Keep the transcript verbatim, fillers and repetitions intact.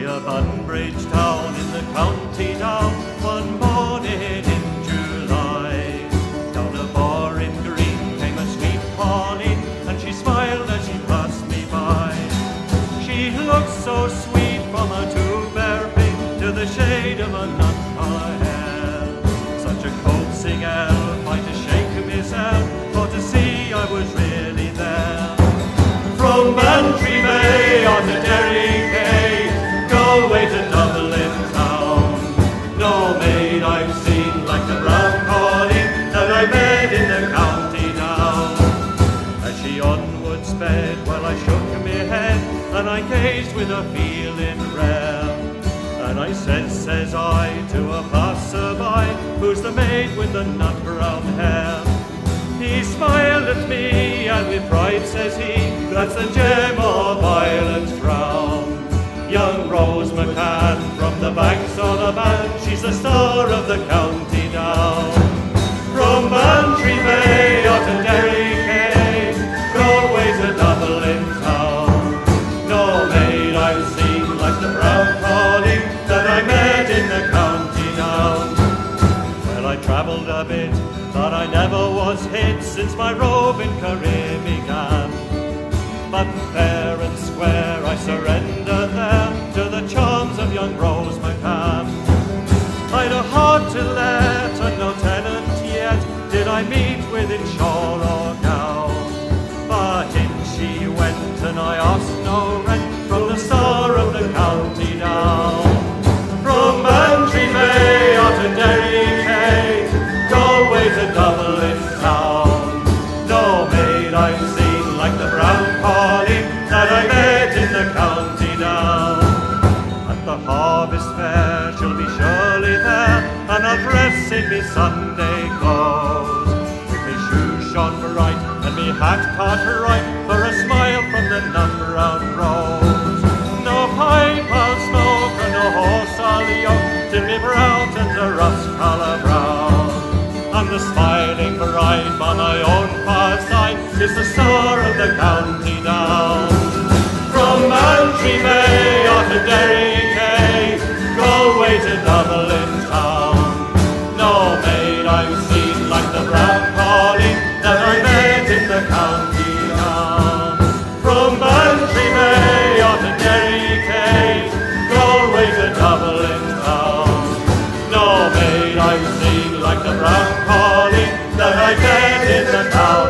Near Bunbridge town in the county down, one morning in July. Down a Boreham Green came a sweet Pauline, and she smiled as she passed me by. She looked so sweet from her two bare feet to the shade of her nut-colour hair. Such a coaxing elf, I to shake myself, for to see I was really there. From Bantry Bay on to Derry Quay, go away to Dublin town. No maid I've seen like the brown Pauline that I met in the county down. As she onward sped, well I shook me head, and I gazed with a feeling rare. And I said, says I, to a passer-by, who's the maid with the nut-brown hair? He smiled at me, and with pride says he, that's the gem of Ireland's crown. Young Rose McCann from the banks of the Bann, she's the star of the county down. From Bantry Bay out to Derry Quay, go away to Dublin town. No maid I've seen like the brown Pauline that I met in the county down. Well, I travelled a bit, but I never was hit since my roving career began. But fair and square I surrender there to the charms of young Rose McCann. I'd a heart to let and no tenant yet did I meet with in shawl or gown. But in she went and I asked no rent from the star of the county down. From Bantry Bay out to Derry Quay, go away to Dublin town. No maid I've seen like the brown Pauline that I met in the county down. At the harvest fair she'll be surely there, and I'll dress in me Sunday clothes, with me shoes shone bright and me hat caught right, for a smile from the nut-brown rose. No pipe I'll smoke and no horse I'll yoke, till me brow turns a rust-colour brown. And the smiling bride by my own far side is the star of the county down. From Bantry Bay out to Derry Quay, go away to Dublin town. No maid I've seen like the brown Pauline that I met in the county down. From Bantry Bay out to Derry Quay, go away to Dublin town. No maid I've seen like the brown Pauline that I met in the town.